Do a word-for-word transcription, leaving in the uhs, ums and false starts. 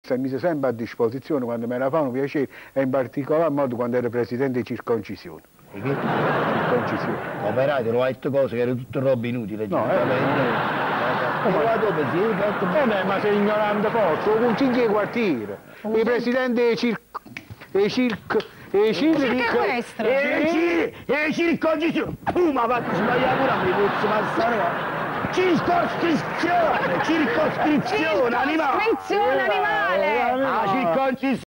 Si mise sempre a disposizione quando me la fa un piacere e in particolar modo quando ero presidente di Circoncisione. E che? Circoncisione. Operati, non ho detto cose che erano tutte robe inutili. No, eh, come la dove si è fatto? Eh beh, ma sei ignorante posto, con cinque quartiere. I presidenti dei circo... e circo... e circo... e circoncisione! Tu mi ha fatto sbagliare pure a me, pozzo passare. Circoscrizione! Circoscrizione animale! Circoscrizione animale! Ah, circoncisione!